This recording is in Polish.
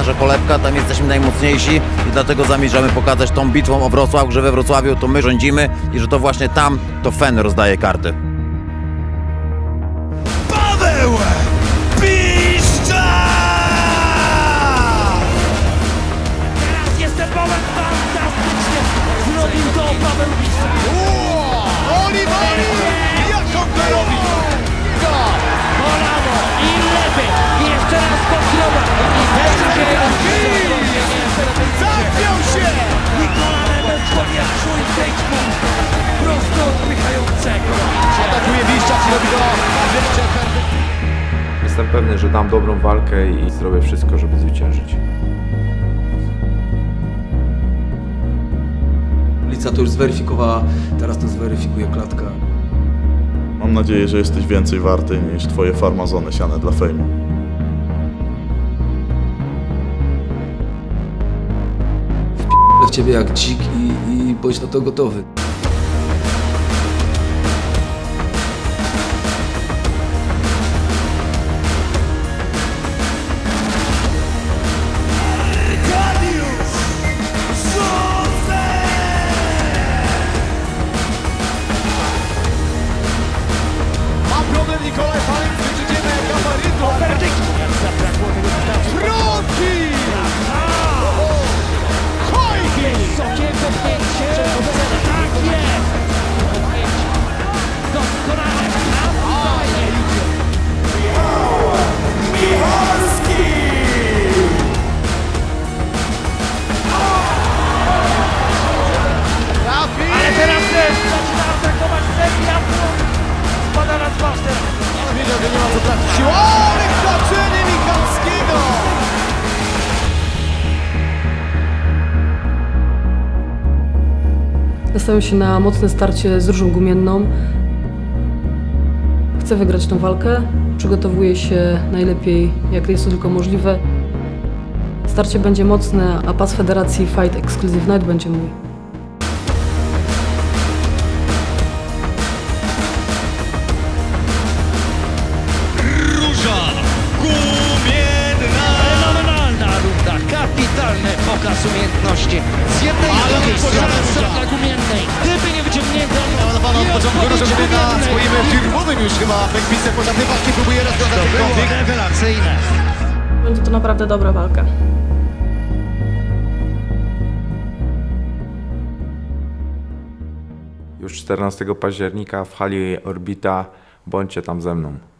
nasza kolebka, tam jesteśmy najmocniejsi i dlatego zamierzamy pokazać tą bitwą o Wrocław, że we Wrocławiu to my rządzimy i że to właśnie tam to Fen rozdaje karty. Paweł Piszczak! Teraz jest ten moment fantastycznie. Zrobił to Paweł Piszczak. Oli! Jak on to robi? Kolano i lewy. I jeszcze raz podkrowa. Zapiął się! I kolanem człowiek czuje tejczmu. Prosto odpychającego. Atakuje Piszczak i robi to na wielce. Jestem pewny, że dam dobrą walkę i zrobię wszystko, żeby zwyciężyć. Lica to już zweryfikowała, teraz to zweryfikuje klatka. Mam nadzieję, że jesteś więcej warty niż twoje farmazony siane dla fejmu. W ciebie jak dzik i bądź na to gotowy. Nikolaj Falek z wyczynienia gabarytu. Trąci! Chojki! Wysokie kopnięcie. Tak jest. Doskonale. Michalski! Ale teraz też zaczyna atakować Serbia. Spada na twarz teraz. Ale wiedział, że nie ma co trafić siłą. Ale wkroczenie Michalskiego! Nastawiam się na mocne starcie z Różą Gumienną. Chcę wygrać tę walkę. Przygotowuję się najlepiej, jak jest to tylko możliwe. Starcie będzie mocne, a pas Federacji Fight Exclusive Night będzie mój. Fenomenalna runda, kapitalny pokaz umiejętności. Z jednej i drugiej strony dla Gumiennej. Gdyby nie wyciągnięto... Pana od początku rozpoczynamy na swoim firmowym już chyba backpisem, bo tamte walki próbuje rozwiązać ten konflikt. Rewelacyjne. Będzie to naprawdę dobra walka. Już 14 października w hali Orbita. Bądźcie tam ze mną.